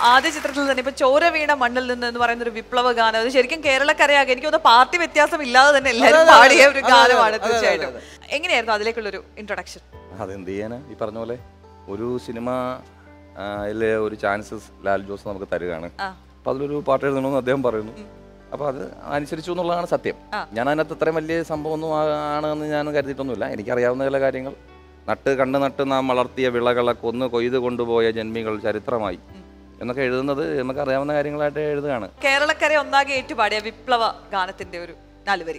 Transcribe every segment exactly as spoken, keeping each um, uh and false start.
ആദ്യ ചിത്രത്തിൽ തന്നെ ഇപ്പൊ ചോര വീണ മണ്ണിൽ നിന്ന് എന്ന് പറയുന്ന ഒരു വിപ്ലവ ഗാനം, അത് ശരിക്കും കേരളക്കരയാകെ എനിക്ക് തോന്നുന്നു പാർട്ടി വ്യത്യാസം ഇല്ലാതെ തന്നെ എല്ലാവരും പാടിയ ഒരു ഗാനമാണ്. തീർച്ചയായിട്ടും എങ്ങനെയായിരുന്നു അതിലേക്കുള്ളൊരു ഇൻട്രൊഡക്ഷൻ? അതെന്ത് ചെയ്യാനാ, ഈ പറഞ്ഞ പോലെ ഒരു സിനിമ ഒരു ചാൻസസ് ലാൽ ജോസ് നമുക്ക് തരികയാണ്. അപ്പൊ അതിലൊരു പാട്ട് എഴുതണമെന്ന് അദ്ദേഹം പറയുന്നു. അപ്പൊ അത് അനുസരിച്ചു എന്നുള്ളതാണ് സത്യം. ഞാൻ അതിനകത്ത് ഇത്രയും വലിയ സംഭവം ഒന്നും ആണെന്ന് ഞാൻ കരുതിയിട്ടൊന്നുമില്ല. എനിക്കറിയാവുന്ന ചില കാര്യങ്ങൾ, നട്ട് കണ്ട് നട്ട് നാം വളർത്തിയ വിളകളെ കൊന്ന് കൊയ്ത് കൊണ്ടുപോയ ജന്മികൾ ചരിത്രമായി എന്നൊക്കെ എഴുതുന്നത് നമുക്ക് അറിയാവുന്ന കാര്യങ്ങളായിട്ട് എഴുതുകയാണ്. കേരളക്കര ഒന്നാകെ ഏറ്റുപാടിയ വിപ്ലവ ഗാനത്തിന്റെ ഒരു നാലുവരി.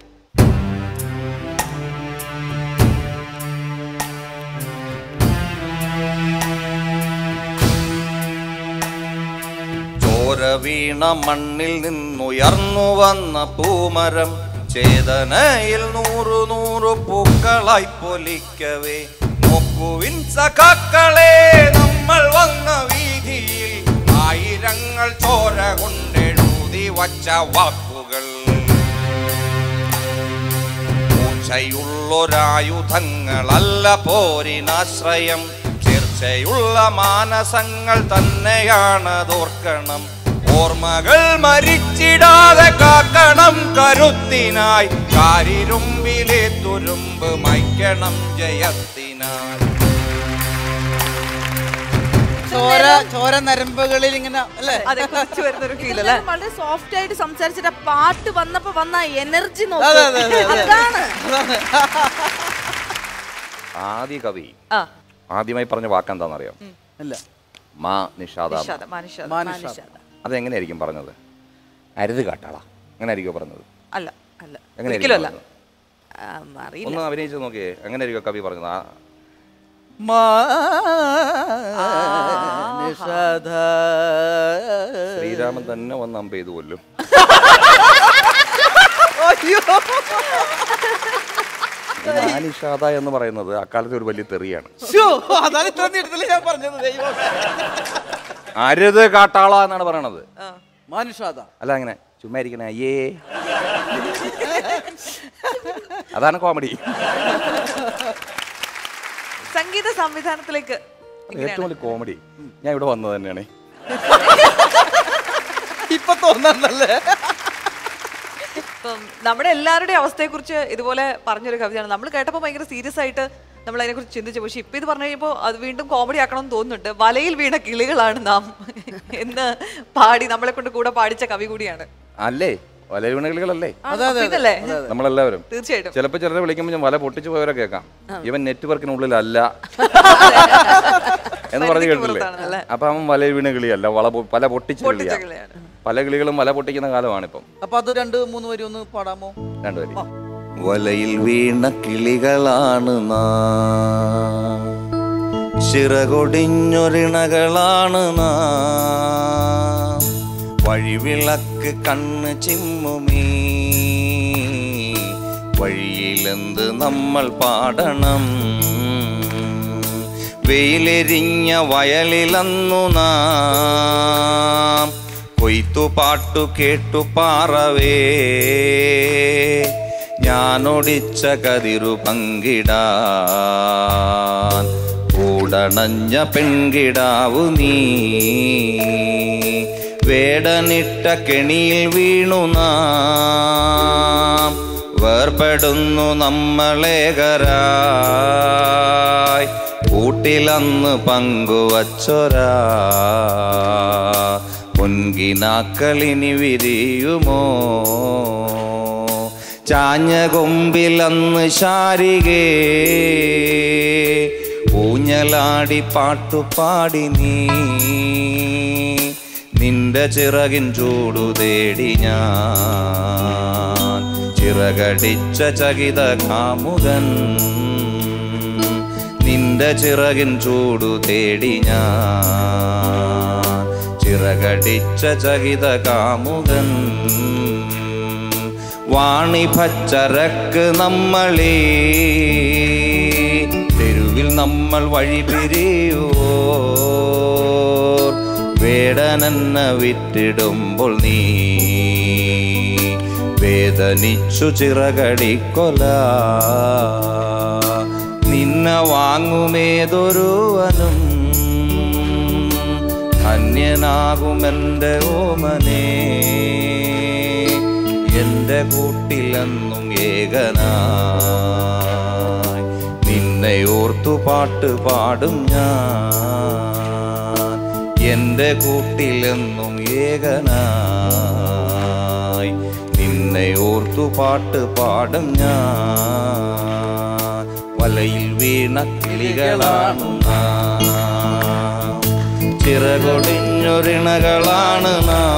ചോര വീണ മണ്ണിൽ നിന്നുയർന്നു വന്ന പൂമരം ചേതനയിൽ നൂറു നൂറു പൂക്കളായി പൊലിക്കവേ, നോക്കുവിൻ സഖാക്കളെ നമ്മൾ വന്ന വീതിയിൽ ആയിരങ്ങൾ ചോര കൊണ്ടെഴുതി വച്ച വാക്കുകൾ. മൂർച്ചയുള്ളൊരായുധങ്ങളല്ല പോരിനാശ്രയം, തീർച്ചയുള്ള മാനസങ്ങൾ തന്നെയാണതോർക്കണം. ഓർമ്മകൾ മരിച്ചിടാതെ കാക്കണം കരുത്തിനായി, കാരിരുമ്പിലെ തുരുമ്പ് മൈക്കണം ജയത്തിനായി. ചോര ചോര നരമ്പുകളിൽ ഇങ്ങനെ അല്ലേ വളരെ സോഫ്റ്റ് ആയിട്ട് സംസാരിച്ചിട്ട് പാട്ട് വന്നപ്പോ വന്ന എനർജി ആദ്യ കവി ആദ്യമായി പറഞ്ഞ വാക്കെന്താണെന്നറിയാം? മാ നിഷാദ. അതെങ്ങനെയായിരിക്കും പറഞ്ഞത്? അരുത് കാട്ടാളാ, അങ്ങനെ ആയിരിക്കും പറഞ്ഞത്? അല്ല അല്ല, എങ്ങനെയായിരിക്കും? ഒന്ന് അഭിനയിച്ചു നോക്കിയേ, എങ്ങനെയായിരിക്കും കവി പറഞ്ഞത്? ശ്രീരാമൻ തന്നെ വന്ന് അമ്പ ചെയ്തു കൊല്ലും. മാനിഷാദ എന്ന് പറയുന്നത് അക്കാലത്ത് ഒരു വലിയ തെറിയാണ്. അരുത് കാട്ടാള എന്നാണ് പറയണത്. മാനിഷാദ അല്ല, അങ്ങനെ ചുമ്മാ ഇരിക്കണേ അയ്യേ, അതാണ് കോമഡി. സംഗീത സംവിധാനത്തിലേക്ക് ഏറ്റവും വലിയ കോമഡി ഞാൻ ഇവിടെ വന്നത് തന്നെയാണ്. ഇപ്പൊ തോന്നല്ലേ? ഇപ്പം നമ്മുടെ എല്ലാവരുടെയും അവസ്ഥയെ കുറിച്ച് ഇതുപോലെ പറഞ്ഞൊരു കവിതയാണ്. നമ്മൾ കേട്ടപ്പോൾ ഭയങ്കര സീരിയസ് ആയിട്ട് നമ്മൾ അതിനെക്കുറിച്ച് ചിന്തിച്ചു. പക്ഷെ ഇപ്പൊ ഇത് പറഞ്ഞു കഴിയുമ്പോൾ അത് വീണ്ടും കോമഡി ആക്കണമെന്ന് തോന്നുന്നുണ്ട്. വലയിൽ വീണ കിളികളാണ് നാം എന്ന് പാടി നമ്മളെ കൊണ്ട് കൂടെ പാടിച്ച കവി കൂടിയാണ്. അല്ലേ? വല വീണ കിളികളല്ലേ നമ്മളെല്ലാവരും? തീർച്ചയായിട്ടും. ചിലപ്പോൾ ചിലരെ വിളിക്കുമ്പോൾ ഞാൻ വല പൊട്ടിച്ചു പോയവരെ കേൾക്കാം, ഇവൻ നെറ്റ്വർക്കിനുള്ളിലല്ല എന്ന് പറഞ്ഞു കേട്ടില്ലേ? അപ്പൊ അവൻ വല വീണ കിളിയല്ല, വള പല പൊട്ടിച്ച കിളിയാണ്. പല കിളികളും വല പൊട്ടിക്കുന്ന കാലമാണ് ഇപ്പം. അപ്പൊ അത് രണ്ട് മൂന്ന് വരി ഒന്ന് പാടാമോ? രണ്ടുപേരി. വലയിൽ വീണ കിളികളാണ് നാം, ചിറകൊടിഞ്ഞൊരിണകളാണ് നാം, വഴിവിളക്ക് കണ്ണ് ചിമ്മുമീ വഴിയിലെന്ത് നമ്മൾ പാടണം. വെയിലെരിഞ്ഞ വയലിലന്നു നാം കൊയ്ത്തു പാട്ടു കേട്ടു പാറവേ, ഞാനൊടിച്ച കതിരു പങ്കിടാൻ കൂടണഞ്ഞ പെൺകിടാവു നീ. വേടനിട്ട കെണിയിൽ വീണു നാം വേർപെടുന്നു നമ്മളേകരായി, കൂട്ടിലന്ന് പങ്കുവച്ചൊരാ പൊൻകിനാക്കളിനി വിരിയുമോ. ചാഞ്ഞ കൊമ്പിലന്ന് ശാരികേ ഊഞ്ഞലാടി പാട്ടുപാടി നീ, നിന്റെ ചിറകിൻ ചൂടു തേടി ഞാൻ ചിറകടിച്ച ചകിത കാമുകൻ. നിന്റെ ചിറകിൻ ചൂടു തേടി ഞാൻ ചിറകടിച്ച ചകിത കാമുകൻ. വാണിഭച്ചരക്ക് നമ്മളീ തെരുവിൽ നമ്മൾ വഴി പിരിയുവോ. വേടനെന്ന വിറ്റിടുമ്പോൾ നീ വേദനിച്ചു ചിറകടിക്കൊല. നിന്നെ വാങ്ങുമേതൊരുവനും അന്യനാകുമെൻ്റെ ഓമനേ എൻ്റെ കൂട്ടിലെന്നും ഏകനായി നിന്നെ ഓർത്തു പാട്ട് പാടും ഞാൻ എൻ്റെ കൂട്ടിലെന്നും ഏകനായി നിന്നെ ഓർത്തു പാട്ട് പാടും ഞാൻ വലയിൽ വീണ കിളികളാണ് നാം ചിറകൊടിഞ്ഞൊരിണകളാണ്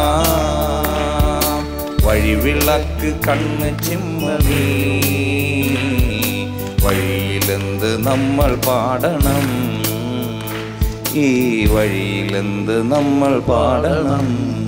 നാം വഴിവിളക്ക് കണ്ണ് ചിമ്മീ വഴിയിലെന്ത് നമ്മൾ പാടണം ഈ വഴിയിലെന്ത് നമ്മൾ പാടണം